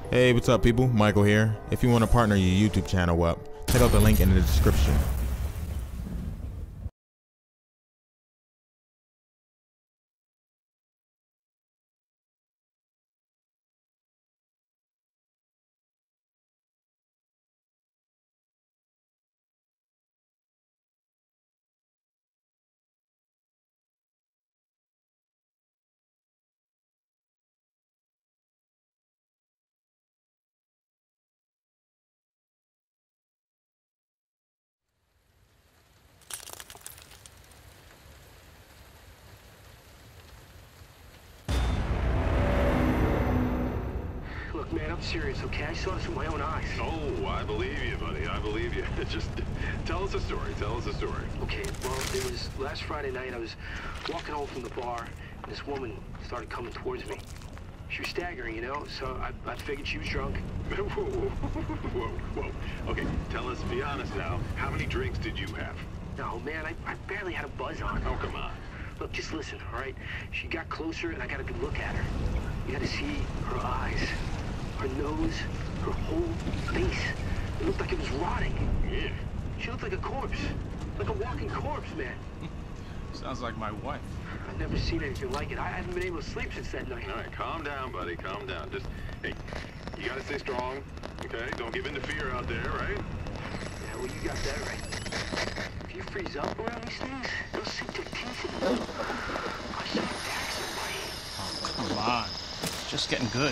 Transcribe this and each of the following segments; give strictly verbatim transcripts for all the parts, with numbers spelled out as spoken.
Hey, what's up, people? Michael here. If you want to partner your YouTube channel up, check out the link in the description. Look, man, I'm serious, okay? I saw this with my own eyes. Oh, I believe you, buddy. I believe you. Just tell us a story. Tell us a story. Okay, well, it was last Friday night. I was walking home from the bar, and this woman started coming towards me. She was staggering, you know, so I, I figured she was drunk. Whoa, whoa, whoa. Okay, tell us, be honest now, how many drinks did you have? No, man, I, I barely had a buzz on. Oh, come on. Look, just listen, all right? She got closer, and I got a good look at her. You got to see her eyes, her nose, her whole face. It looked like it was rotting. Yeah. She looked like a corpse, like a walking corpse, man. Sounds like my wife. I've never seen anything like it. I haven't been able to sleep since that night. All right, calm down, buddy. Calm down. Just, hey, you gotta stay strong, okay? Don't give in to fear out there, right? Yeah, well, you got that right. If you freeze up around these things, they'll sink their teeth in you. I should attack somebody. Oh, come on. It's just getting good.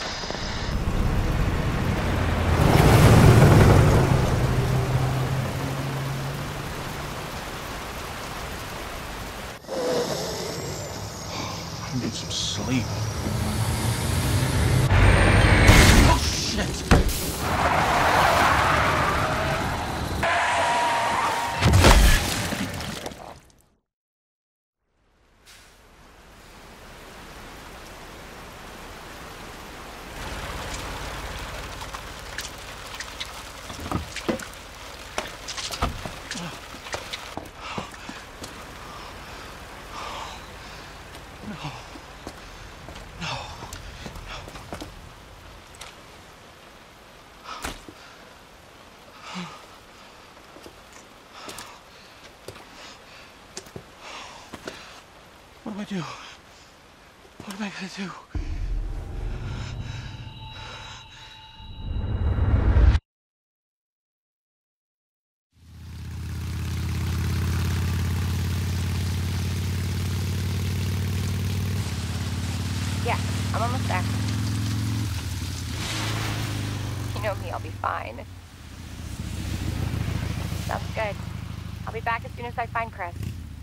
I need some sleep. Oh, shit! What do I do? What am I gonna do? Yeah, I'm almost there. You know me, I'll be fine. Sounds good. I'll be back as soon as I find Chris.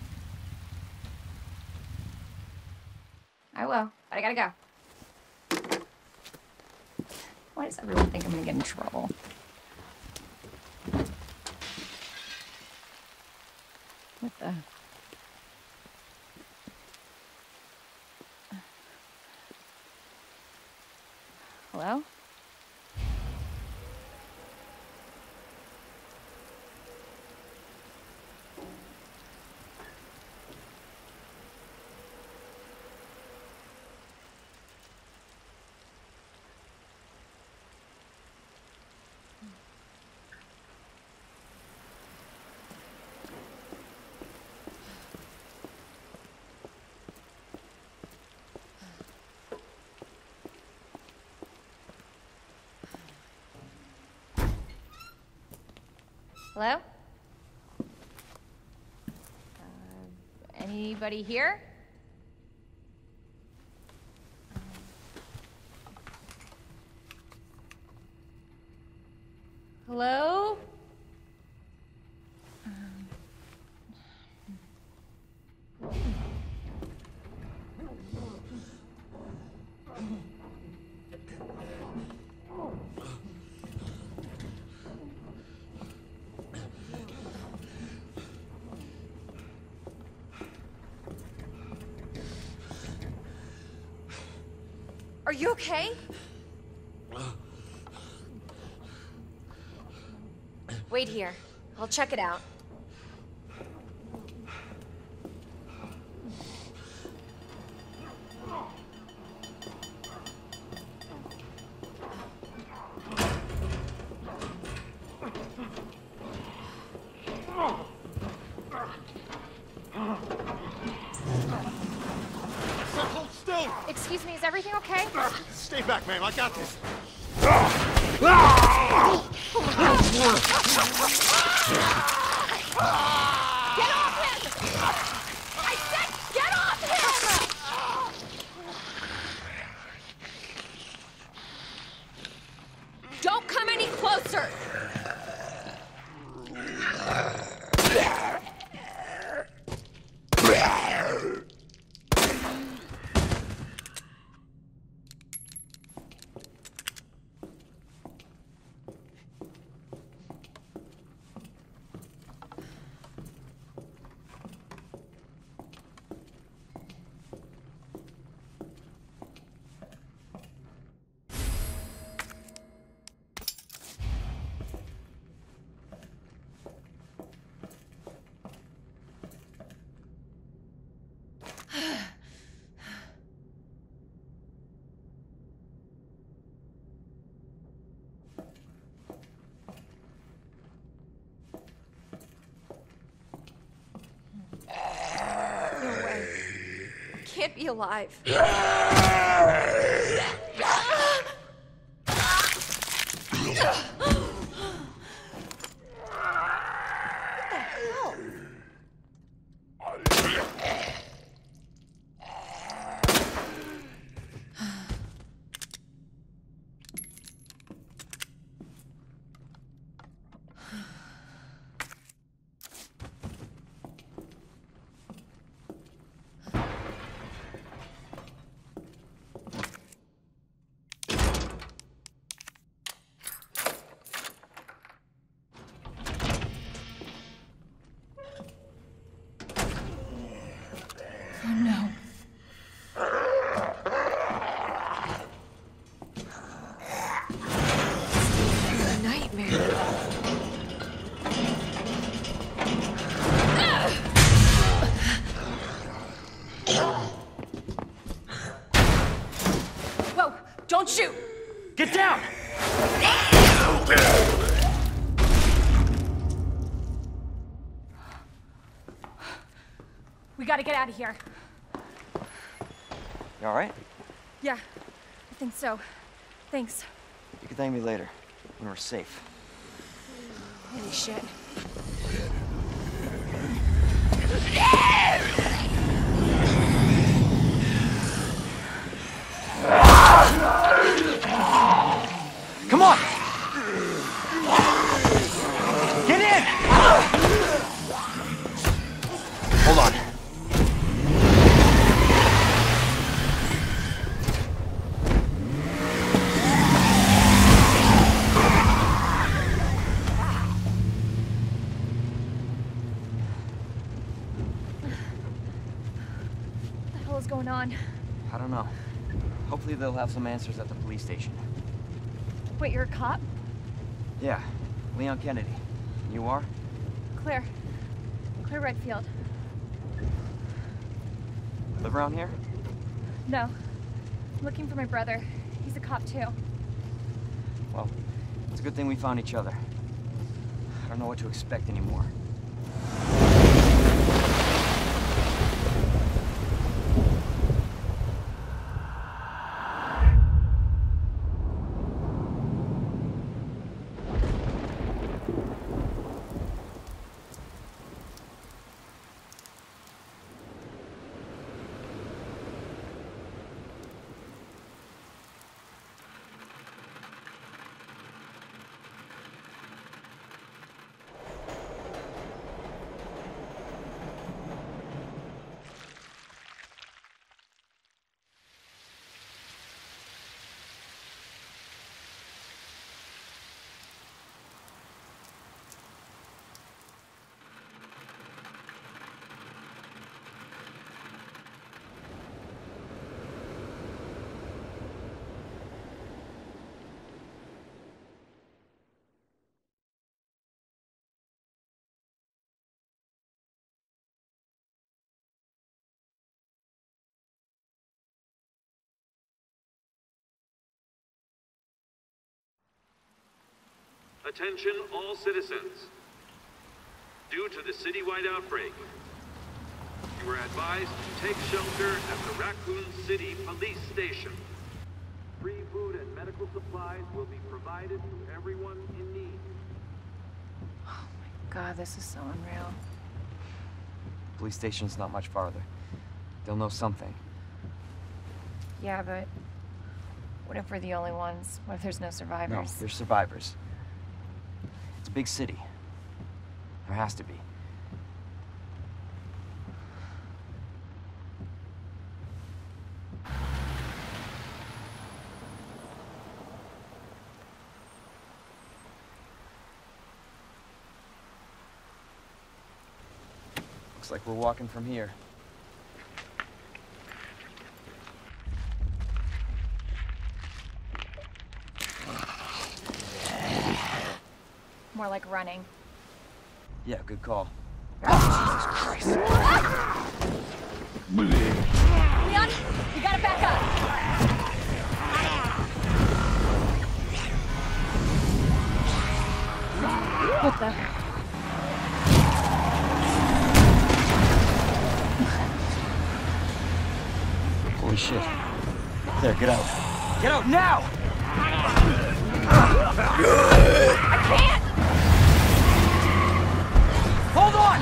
I will, but I gotta go. Why does everyone think I'm gonna get in trouble? What the? Hello? Hello? Uh, anybody here? Hello? Are you okay? Wait here. I'll check it out. Excuse me, is everything okay? Stay back, ma'am. I got this. Get off him! I said get off him! Don't come any closer! Can't be alive. Oh no. A nightmare. Whoa, don't shoot! Get down! We gotta get out of here. You alright? Yeah, I think so. Thanks. You can thank me later, when we're safe. Holy shit. Come on! Get in! Hold on. What the hell is going on? I don't know. Hopefully they'll have some answers at the police station. Wait, you're a cop? Yeah, Leon Kennedy. You are? Claire. Claire Redfield. Live around here? No. I'm looking for my brother. He's a cop too. Well, it's a good thing we found each other. I don't know what to expect anymore. Attention all citizens. Due to the citywide outbreak, You were advised to take shelter at the Raccoon City Police Station. Free food and medical supplies will be provided to everyone in need. Oh my god, this is so unreal. Police station's not much farther. They'll know something. Yeah, but what if we're the only ones? What if there's no survivors? No, there's survivors. It's a big city. There has to be. Looks like we're walking from here. More like running. Yeah, good call. Leon, you gotta back up. What the? Holy shit. There, get out. Get out now! I can't! Hold on!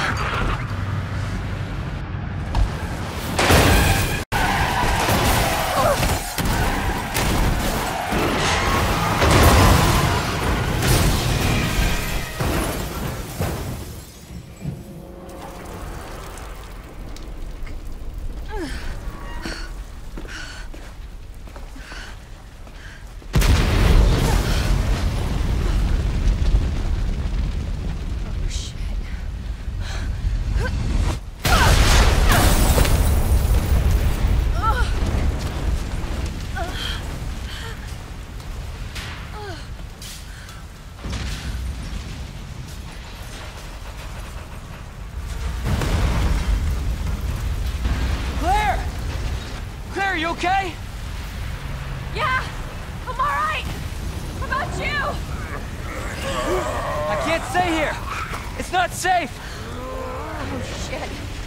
Are you okay? Yeah, I'm all right. How about you? I can't stay here. It's not safe. Oh, shit.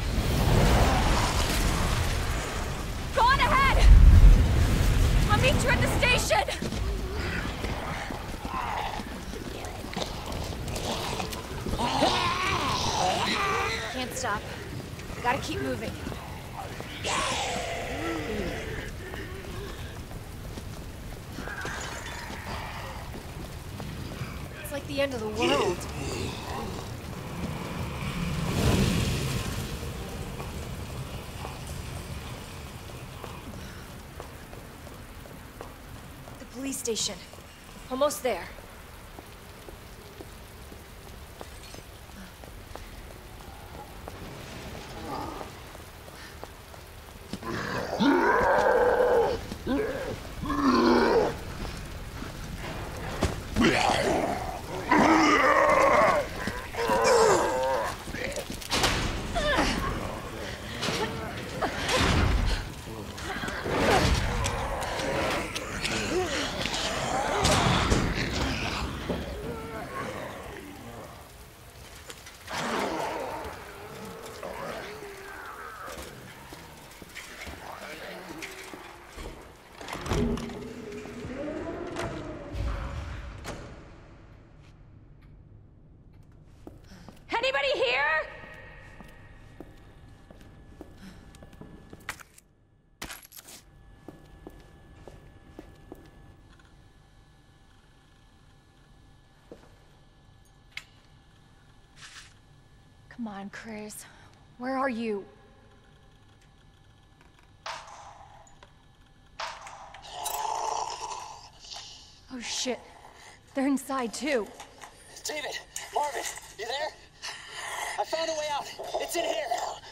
Go on ahead. I'll meet you at the station. Can't stop. Gotta keep moving. It's like the end of the world. The police station. Almost there. Anybody here? Come on, Chris. Where are you? Oh shit. They're inside too. David! Marvin! You there? I found a way out. It's in here.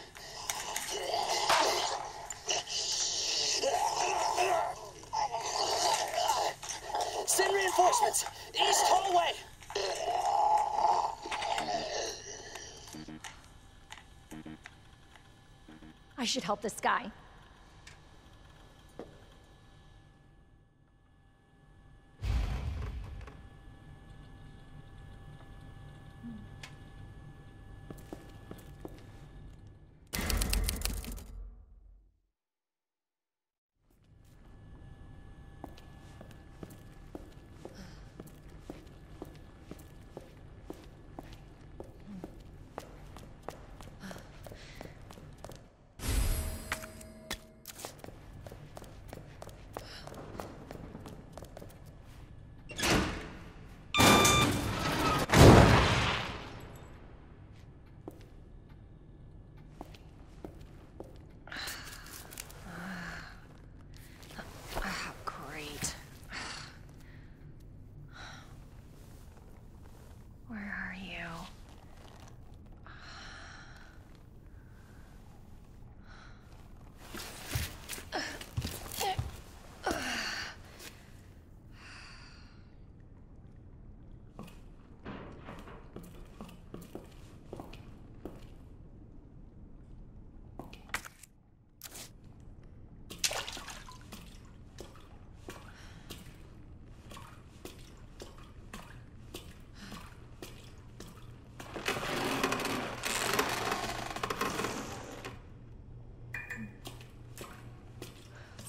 Send reinforcements. East hallway. I should help this guy.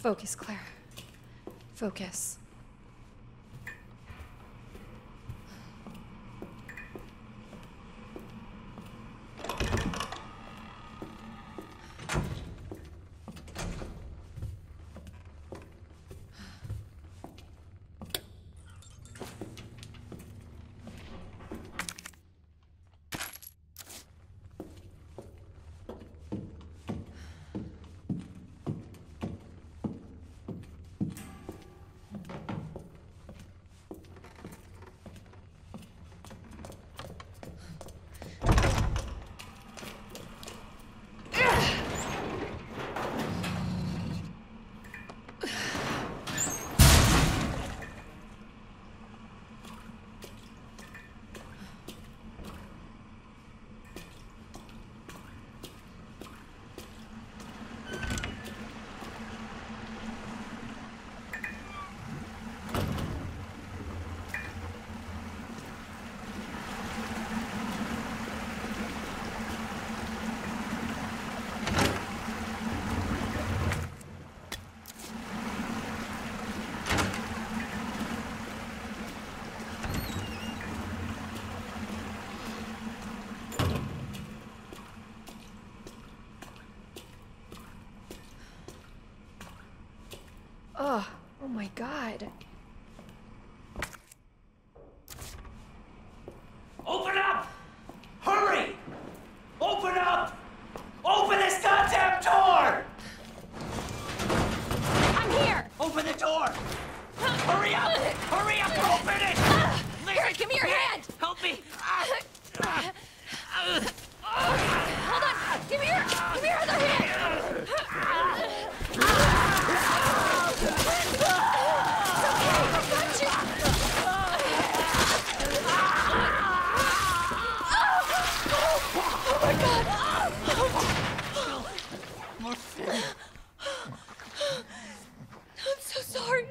Focus, Claire. Focus. Oh, oh my God. Open up! Hurry! Open up! Open this goddamn door! I'm here! Open the door! Hurry up! Hurry up! Open it! Here, give me your hand! Help me! Hold on! Give me your, give me your other hand! It's okay, I got you! Oh my God! I'm so sorry.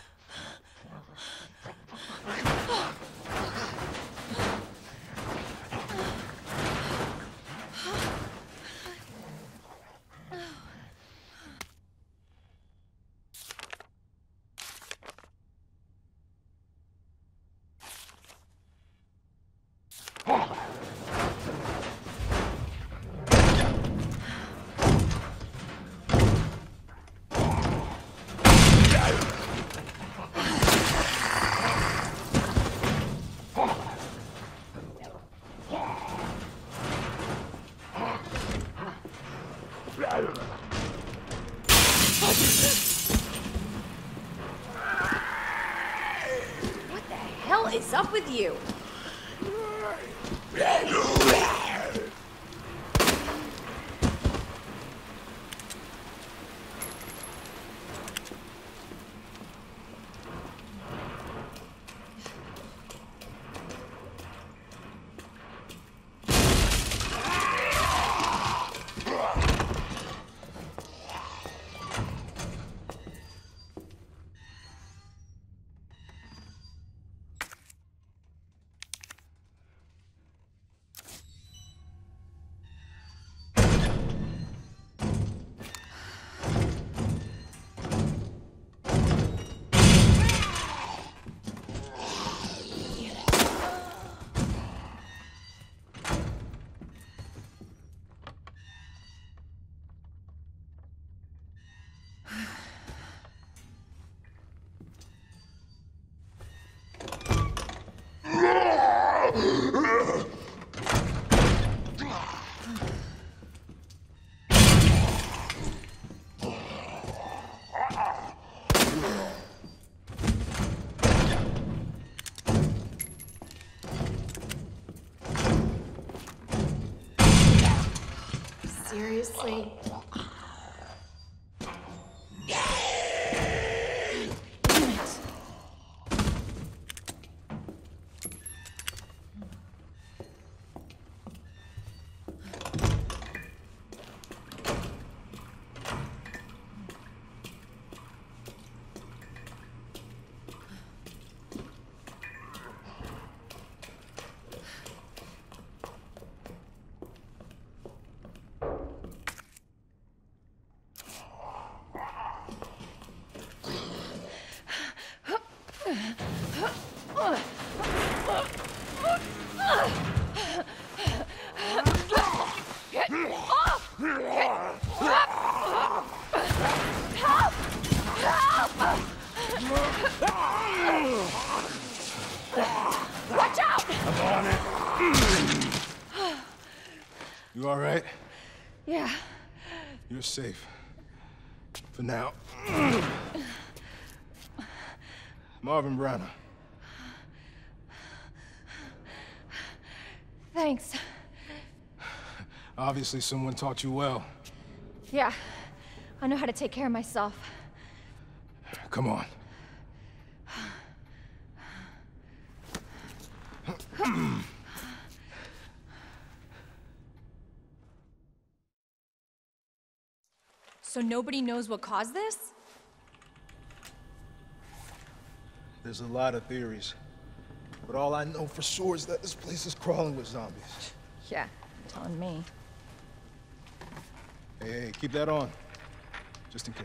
What the hell is up with you? Seriously? Damn it. Get off! Get off! Help! Help! Watch out! I'm on it. You all right? Yeah. You're safe. For now. Marvin Branagh. Thanks. Obviously someone taught you well. Yeah. I know how to take care of myself. Come on. So nobody knows what caused this? There's a lot of theories. But all I know for sure is that this place is crawling with zombies. Yeah, you're telling me. Hey, hey, keep that on. Just in case.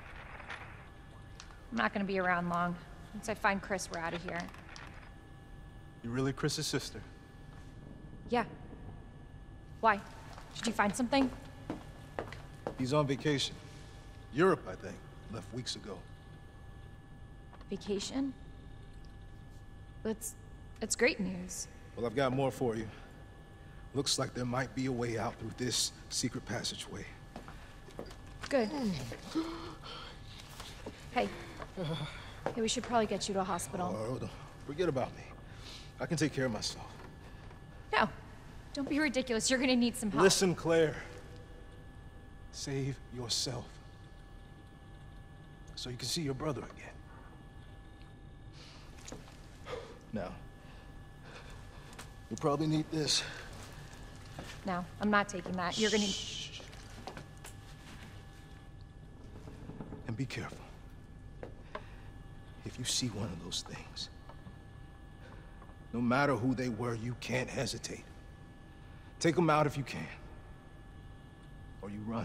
I'm not gonna be around long. Once I find Chris, we're out of here. You really Chris's sister? Yeah. Why? Did you find something? He's on vacation. Europe, I think. Left weeks ago. Vacation? That's... that's great news. Well, I've got more for you. Looks like there might be a way out through this secret passageway. Good. Hey. Hey, we should probably get you to a hospital. Oh, don't forget about me. I can take care of myself. No. Don't be ridiculous. You're gonna need some help. Listen, Claire. Save yourself. So you can see your brother again. Now, you'll probably need this. No, I'm not taking that. You're gonna... Shh. And be careful. If you see one of those things, no matter who they were, you can't hesitate. Take them out if you can. Or you run.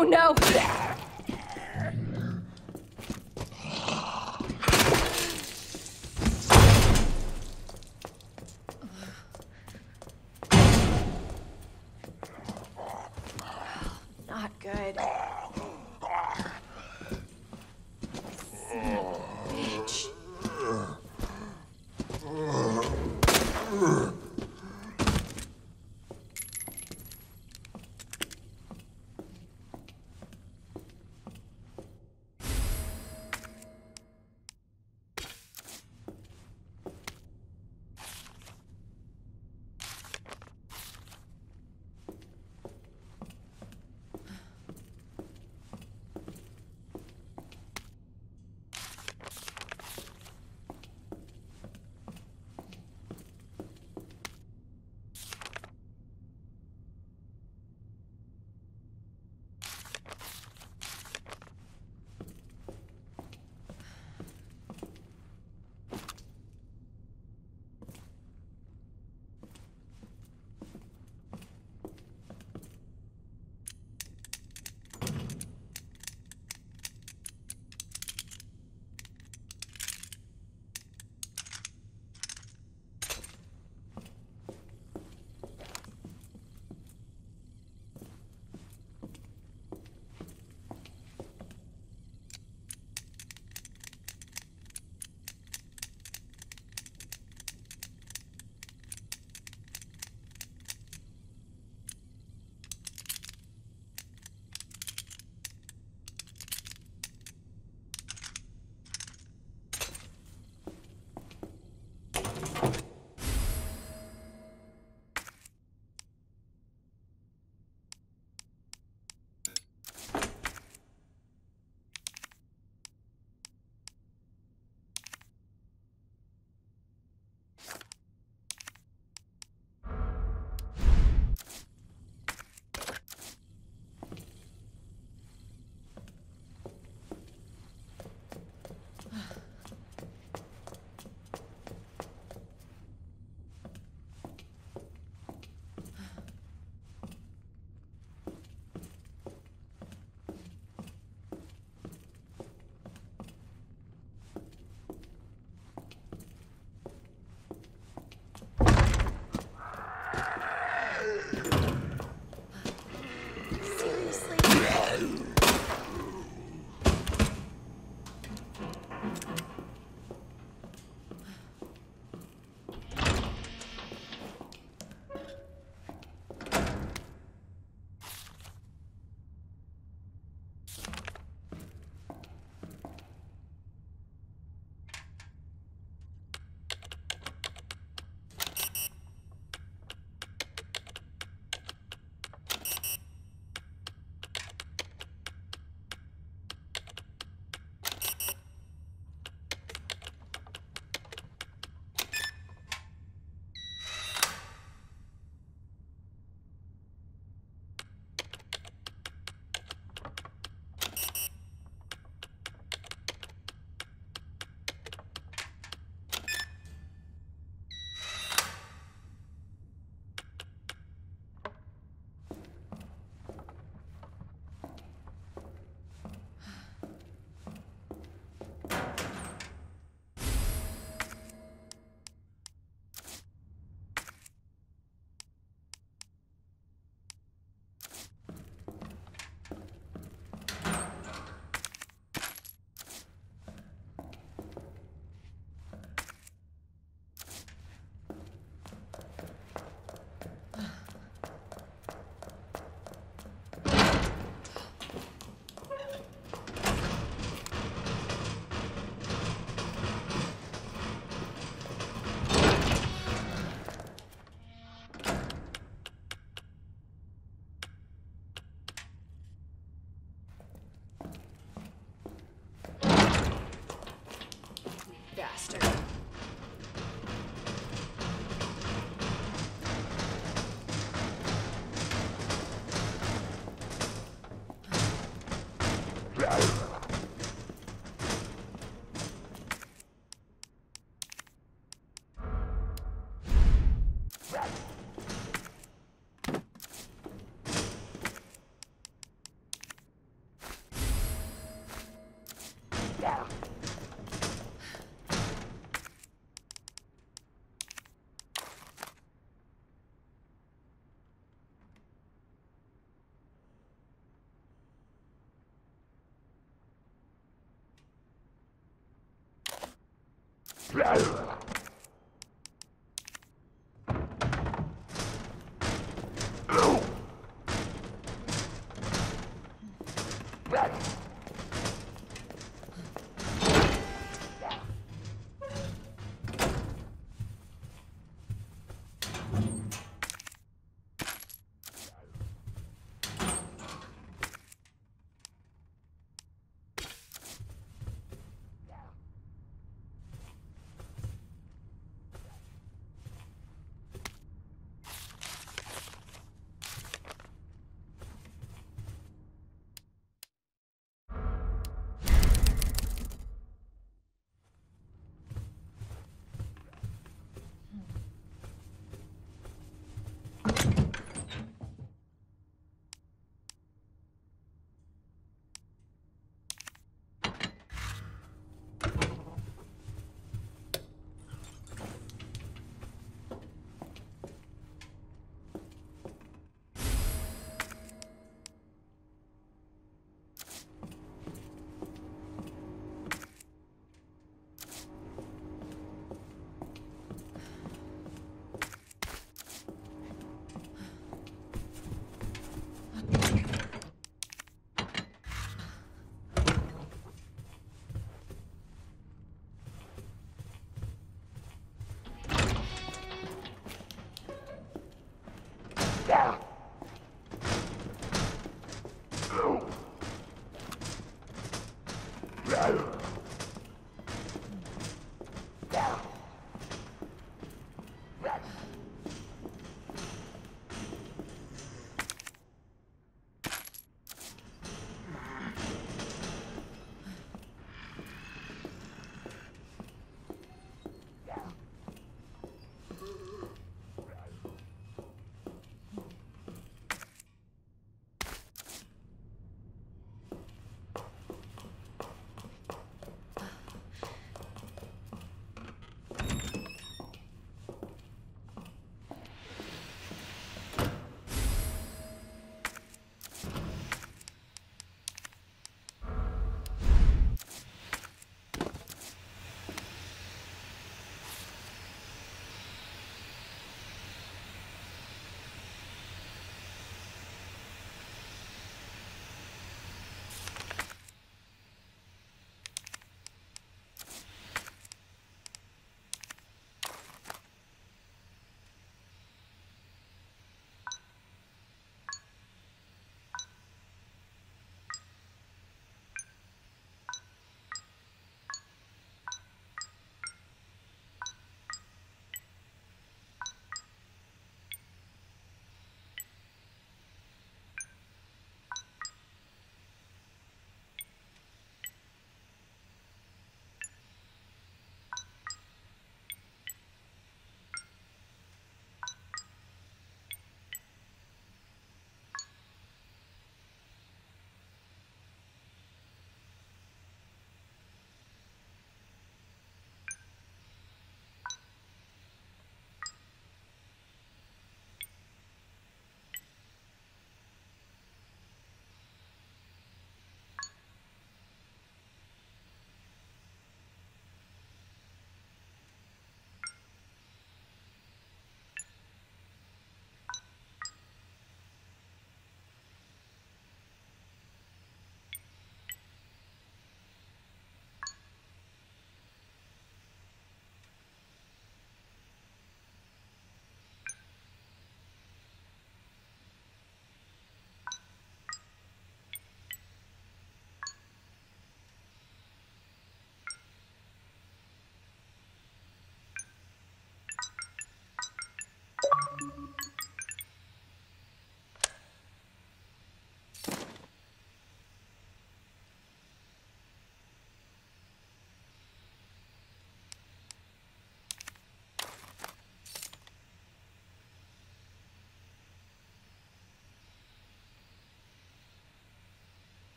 Oh no! Not good. Bitch.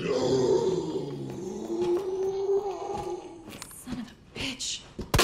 Son of a bitch.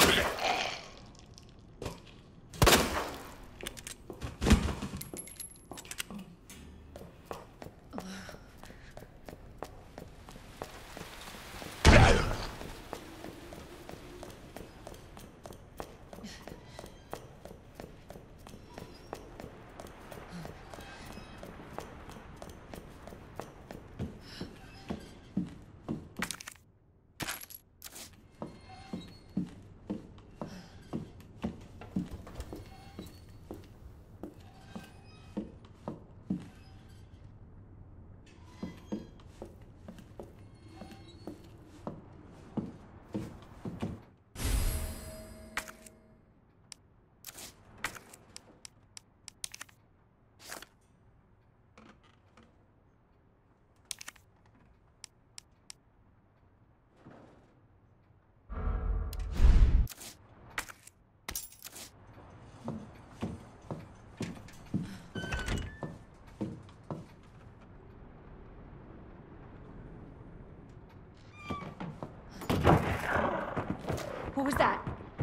What was that?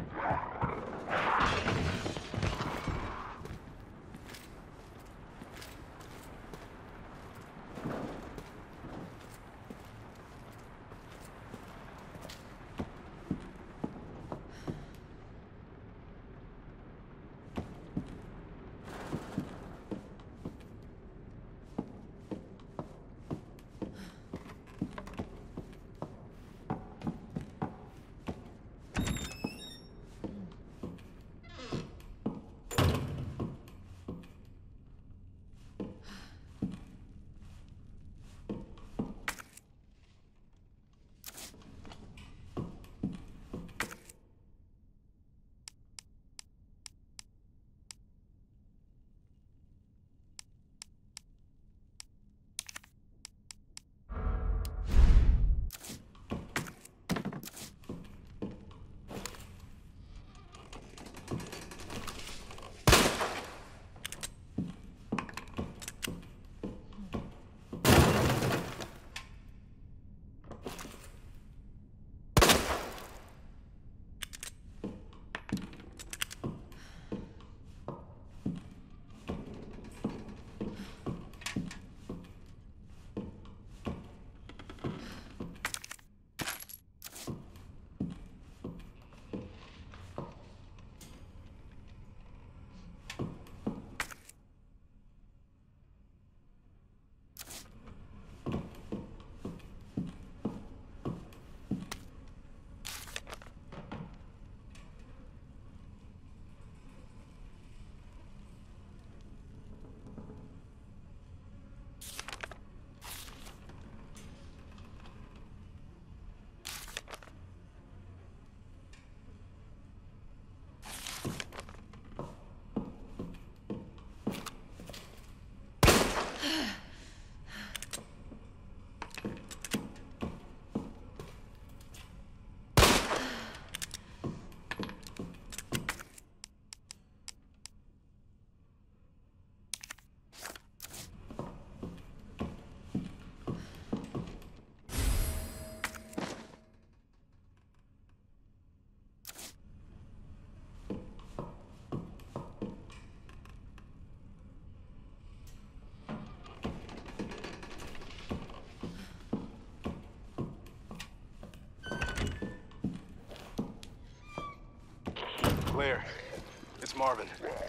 Claire, it's Marvin.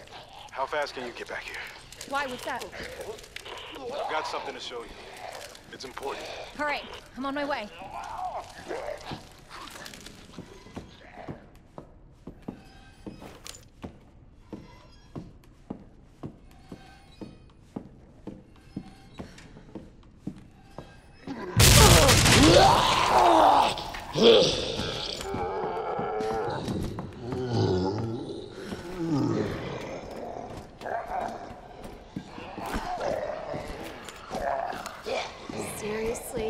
How fast can you get back here? Why? What's that? I've got something to show you. It's important. All right, I'm on my way. Seriously?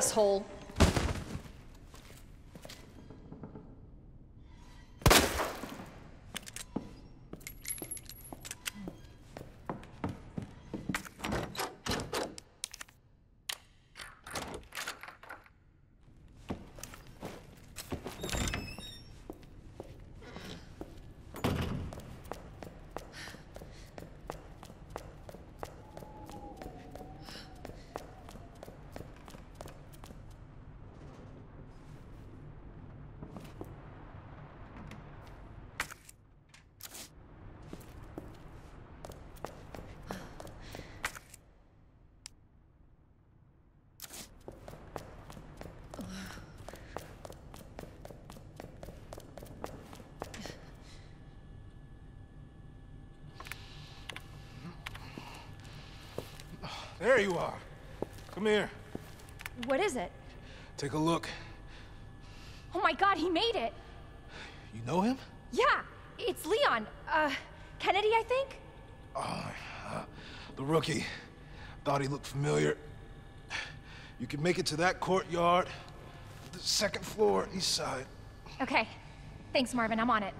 asshole. There you are. Come here. What is it? Take a look. Oh my god, he made it! You know him? Yeah, it's Leon. Uh, Kennedy, I think? Oh, uh, the rookie. Thought he looked familiar. You can make it to that courtyard. The second floor, east side. Okay. Thanks, Marvin. I'm on it.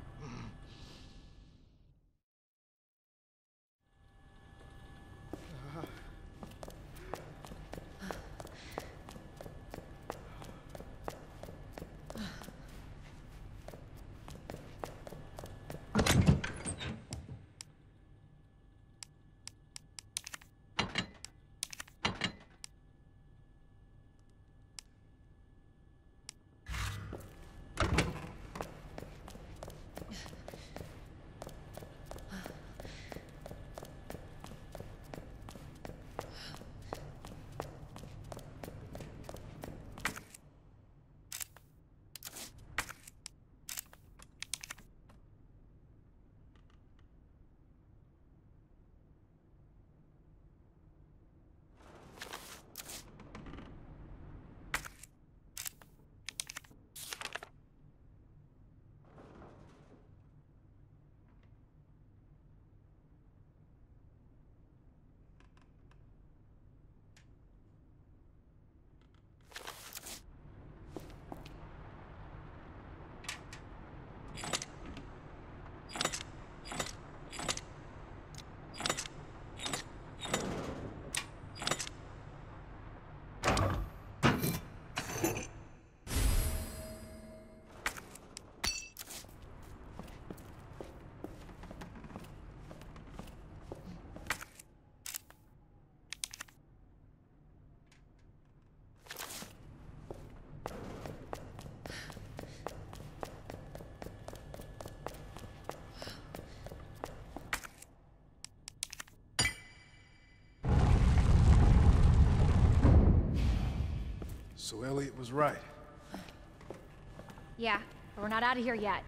So Elliot was right. Yeah, but we're not out of here yet.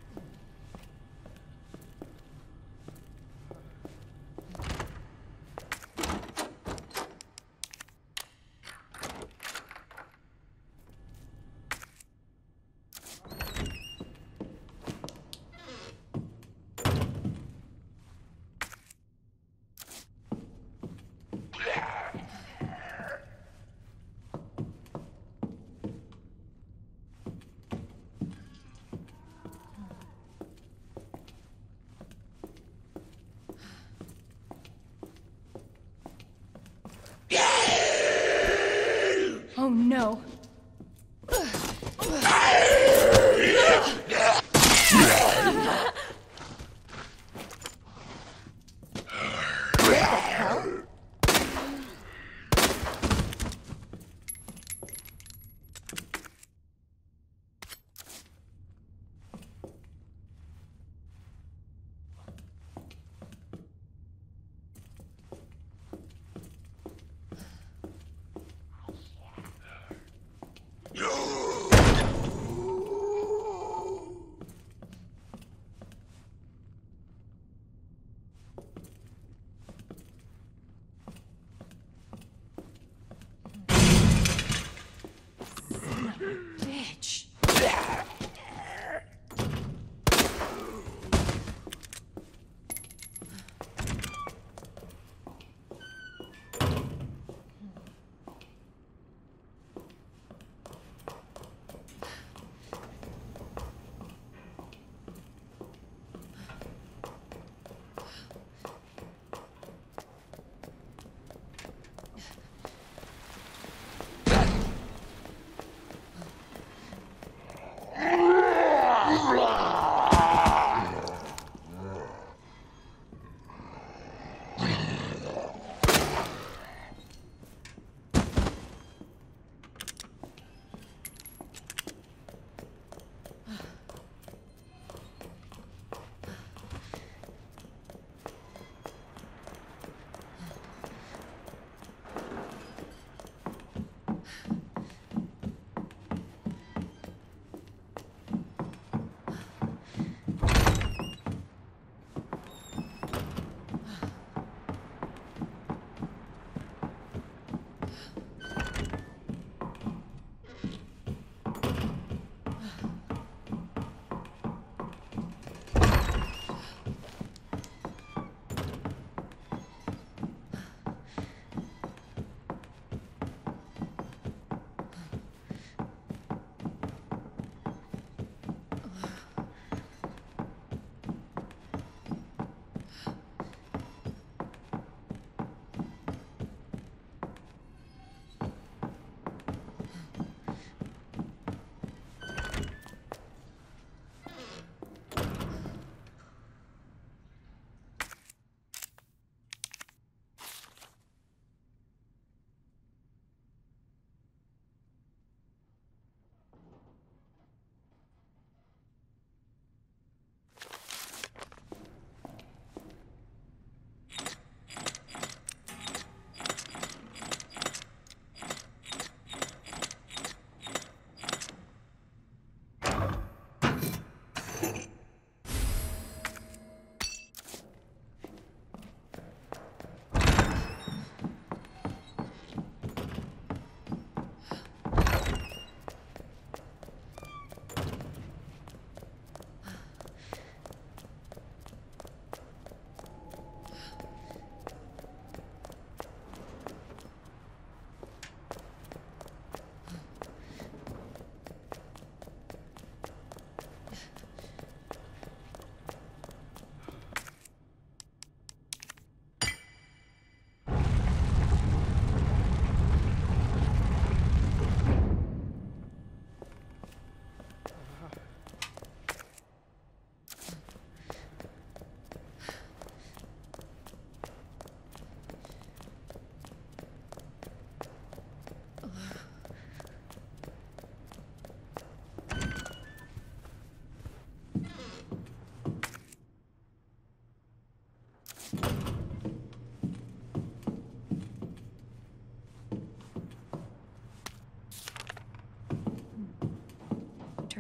Oh no.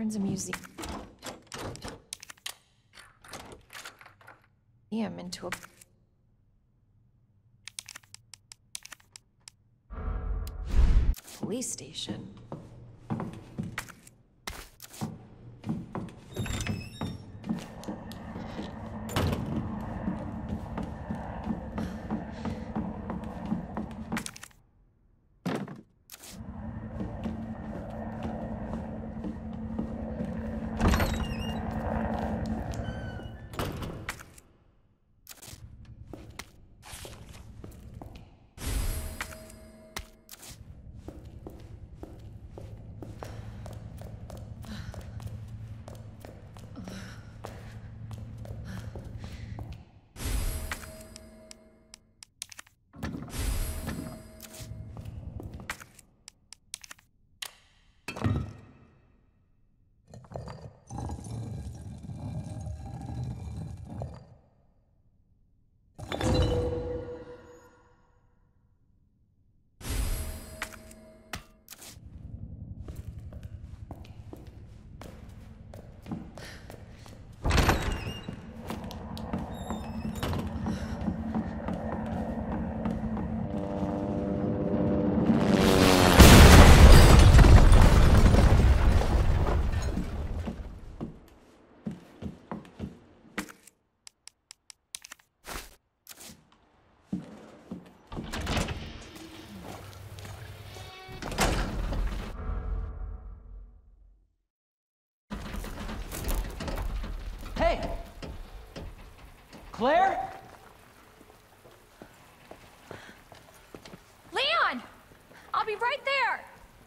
Turns a museum into a police station. Hey! Claire? Leon! I'll be right there!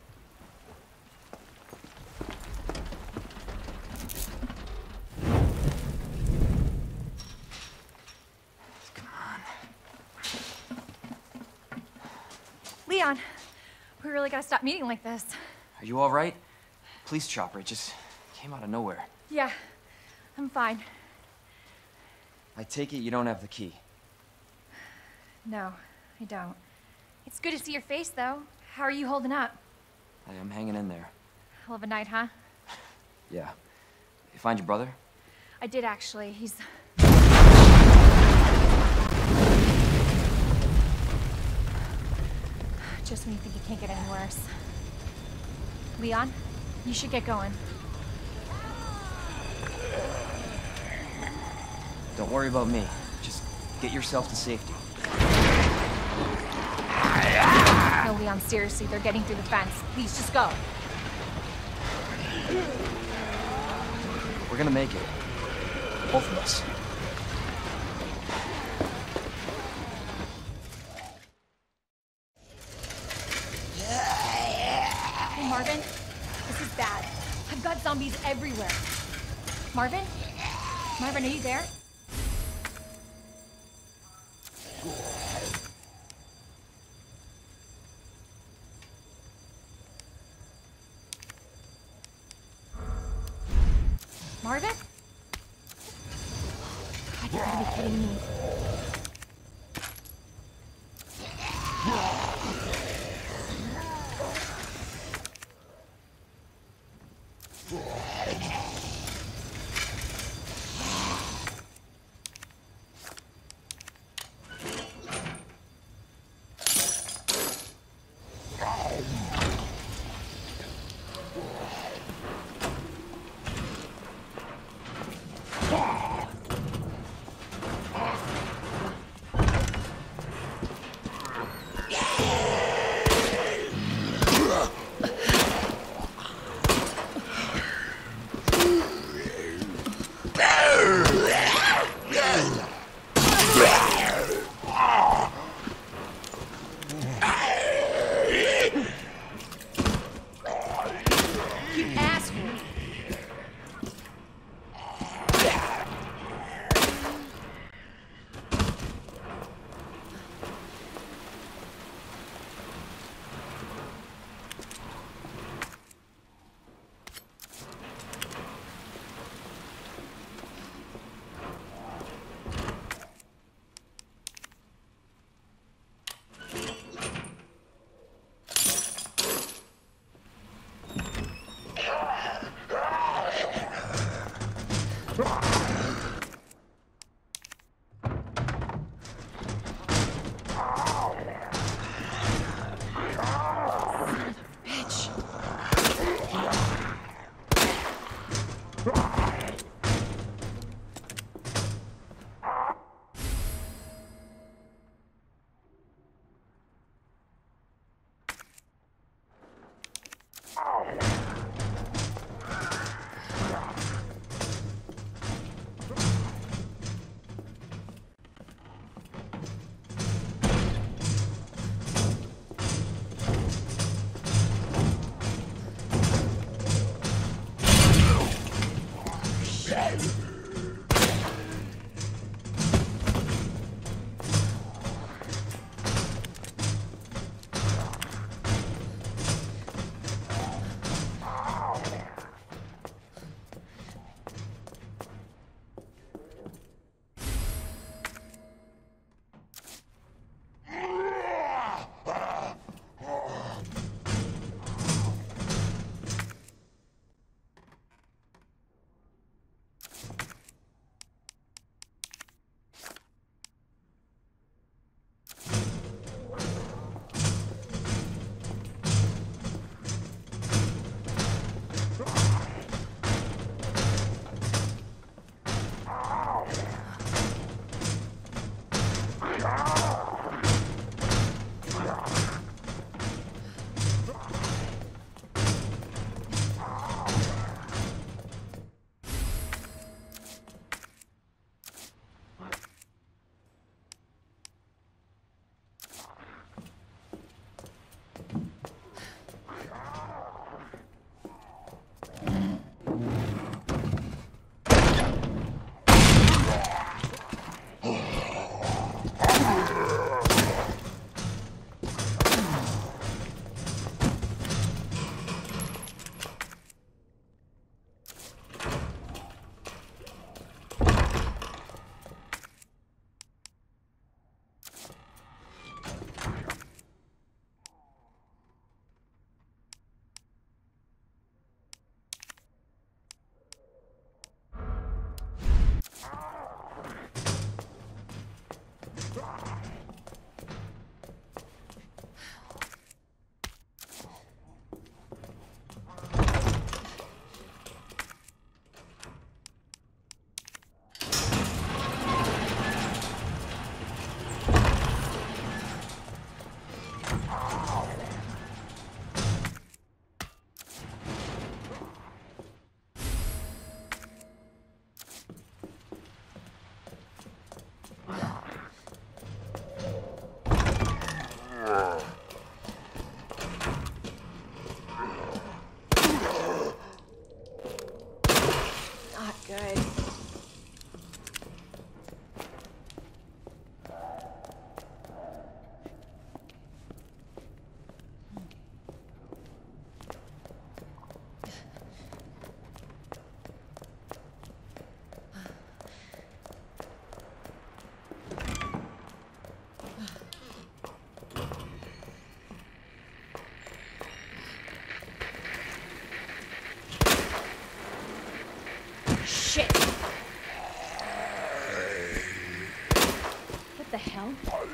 Come on. Leon, we really gotta stop meeting like this. Are you all right? Police chopper, it just came out of nowhere. Yeah, I'm fine. I take it you don't have the key. No, I don't. It's good to see your face, though. How are you holding up? I am hanging in there. Hell of a night, huh? Yeah. You find your brother? I did, actually. He's... Just when you think it can't get any worse. Leon, you should get going. Don't worry about me. Just get yourself to safety. No, Leon, seriously, they're getting through the fence. Please, just go. We're gonna make it. Both of us. Hey, Marvin, this is bad. I've got zombies everywhere. Marvin? Marvin, are you there? Marvin? God, you gotta be kidding me. hell?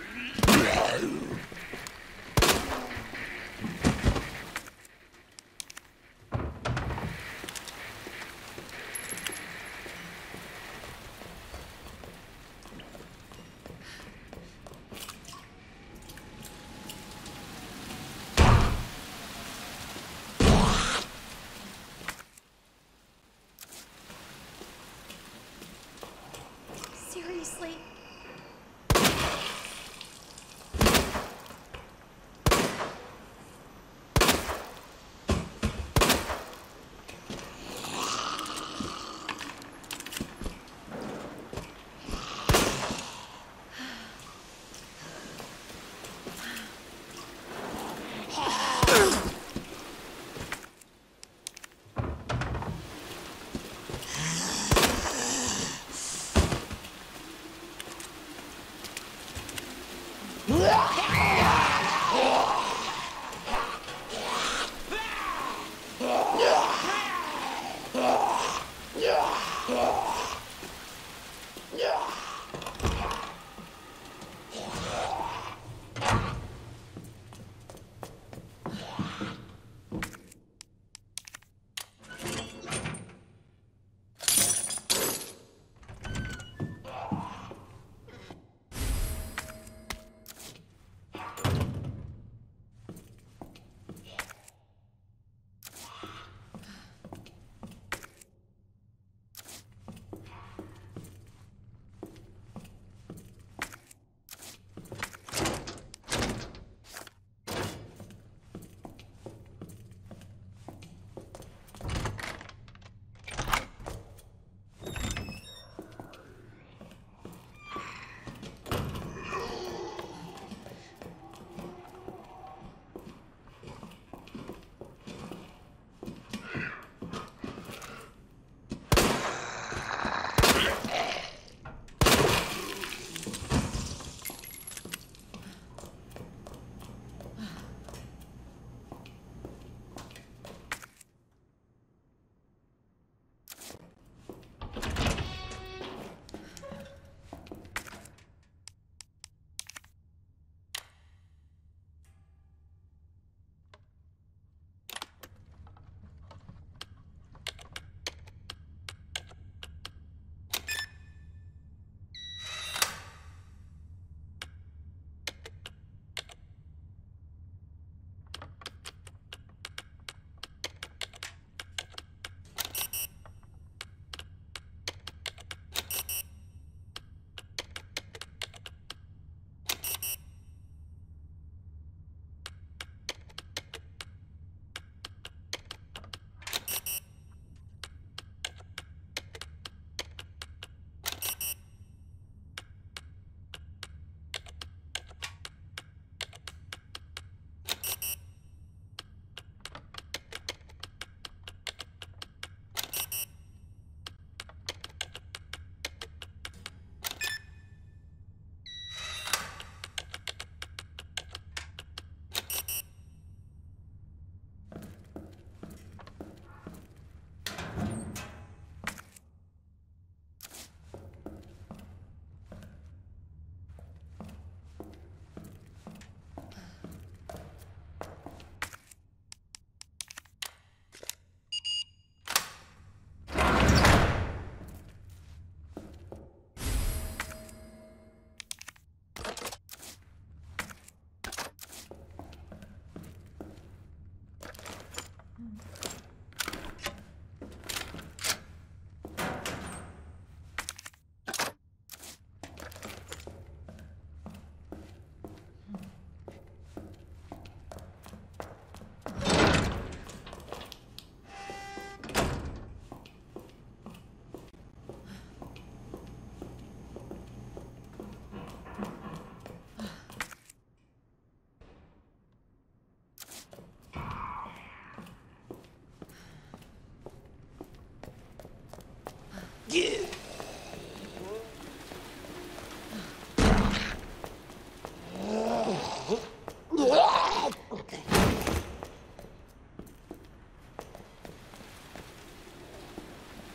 Seriously?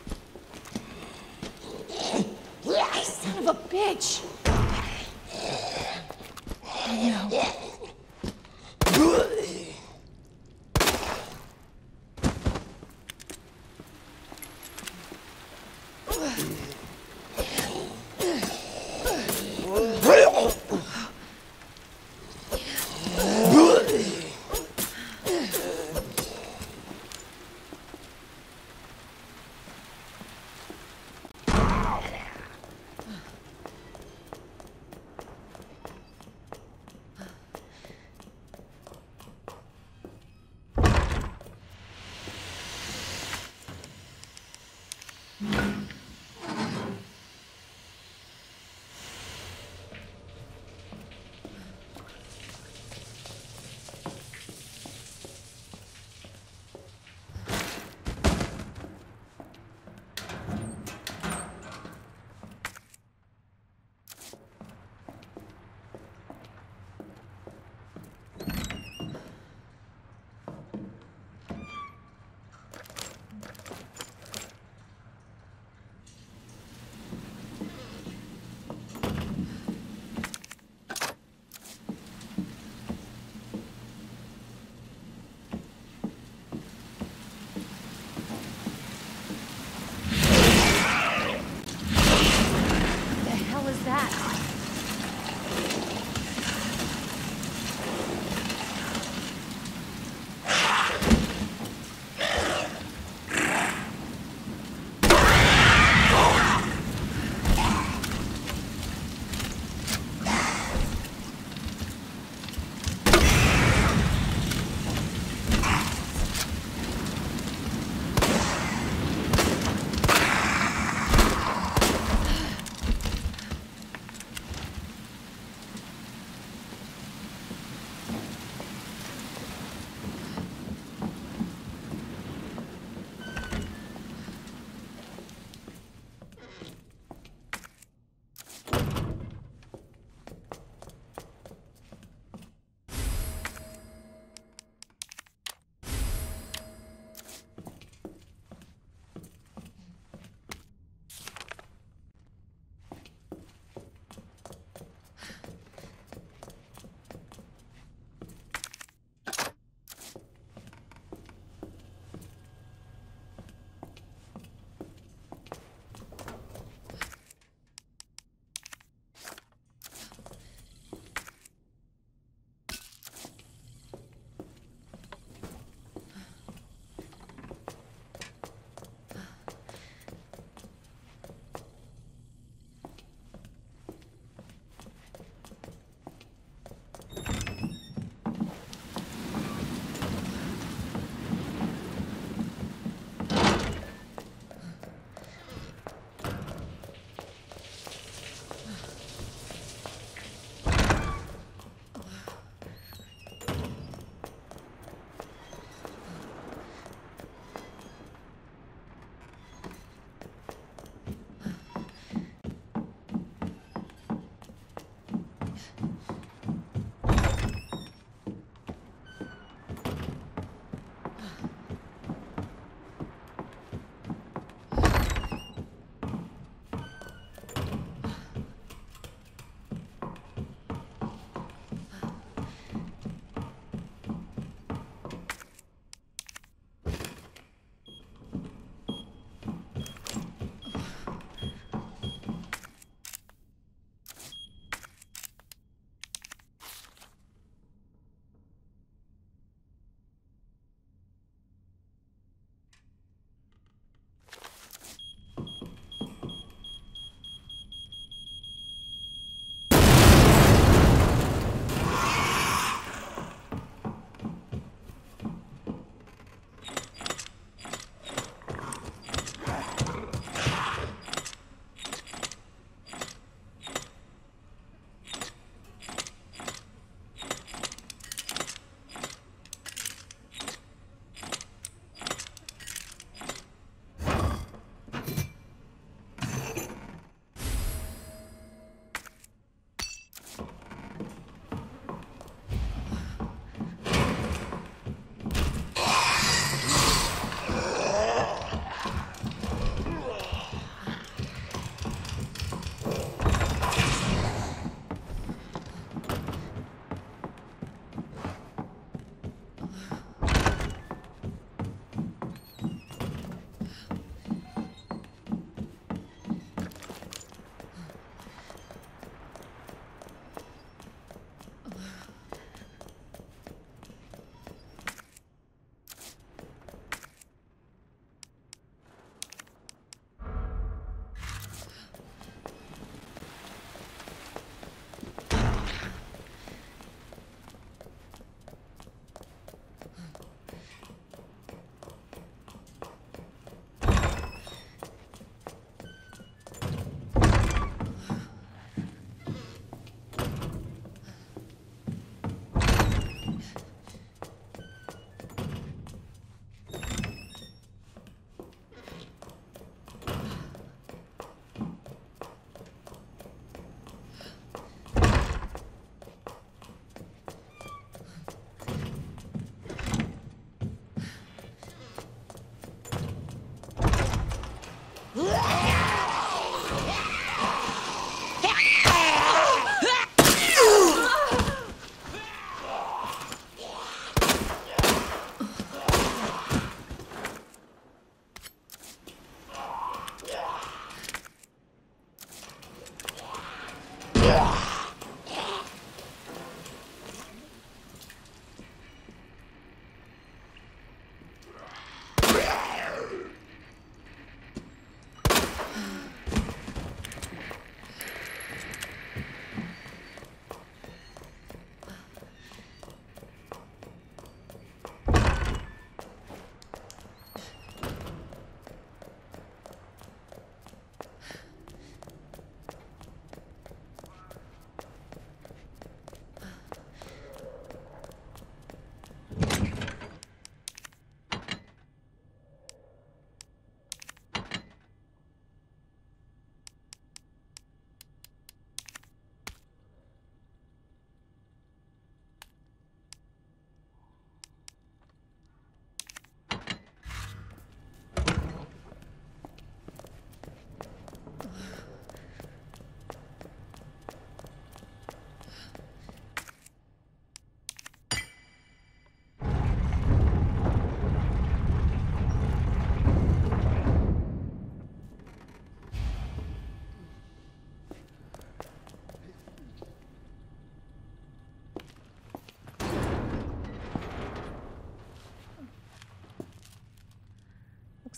Son of a bitch!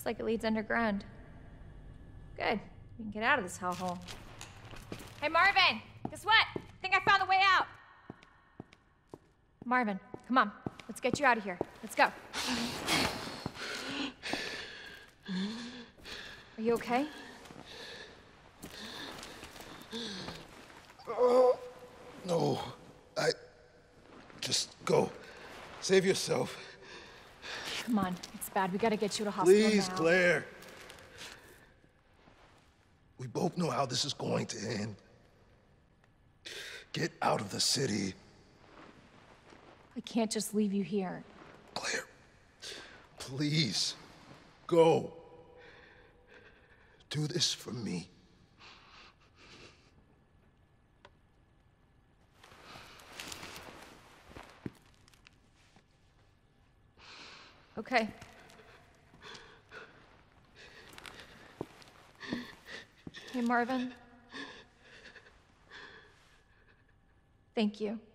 Looks like it leads underground. Good. We can get out of this hellhole. Hey, Marvin! Guess what? I think I found the way out! Marvin, come on. Let's get you out of here. Let's go. Are you okay? Oh, no. I... Just go. Save yourself. Come on. It's bad. We gotta get you to hospital Please, now. Claire. We both know how this is going to end. Get out of the city. I can't just leave you here. Claire, please, go. Do this for me. Okay. Hey, Marvin. Thank you.